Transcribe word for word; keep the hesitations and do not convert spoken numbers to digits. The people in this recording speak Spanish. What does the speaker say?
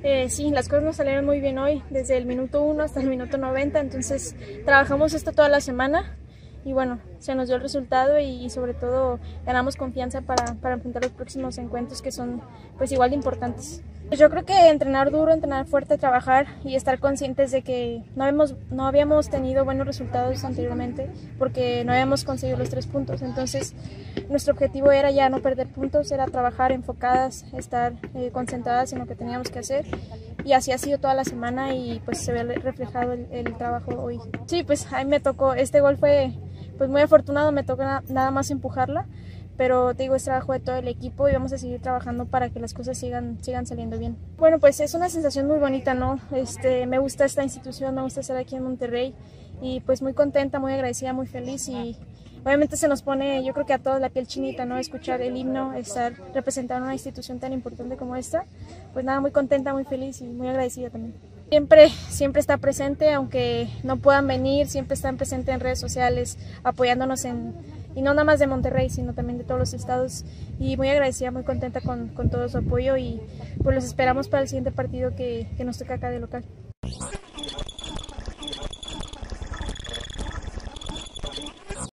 Eh, sí, las cosas nos salieron muy bien hoy, desde el minuto uno hasta el minuto noventa, entonces trabajamos esto toda la semana y bueno, se nos dio el resultado y, y sobre todo ganamos confianza para, para enfrentar los próximos encuentros que son pues igual de importantes. Pues yo creo que entrenar duro, entrenar fuerte, trabajar y estar conscientes de que no habíamos, no habíamos tenido buenos resultados anteriormente porque no habíamos conseguido los tres puntos. Entonces nuestro objetivo era ya no perder puntos, era trabajar enfocadas, estar eh, concentradas en lo que teníamos que hacer y así ha sido toda la semana y pues se ve reflejado el, el trabajo hoy. Sí, pues a mí me tocó, este gol fue pues muy afortunado, me tocó na nada más empujarla. Pero te digo, es trabajo de todo el equipo y vamos a seguir trabajando para que las cosas sigan, sigan saliendo bien. Bueno, pues es una sensación muy bonita, ¿no? Este, me gusta esta institución, me gusta estar aquí en Monterrey y pues muy contenta, muy agradecida, muy feliz y obviamente se nos pone, yo creo que a todos la piel chinita, ¿no? Escuchar el himno, estar representando una institución tan importante como esta, pues nada, muy contenta, muy feliz y muy agradecida también. Siempre, siempre está presente, aunque no puedan venir, siempre están presentes en redes sociales, apoyándonos en, y no nada más de Monterrey, sino también de todos los estados, y muy agradecida, muy contenta con, con todo su apoyo y pues los esperamos para el siguiente partido que, que nos toca acá de local.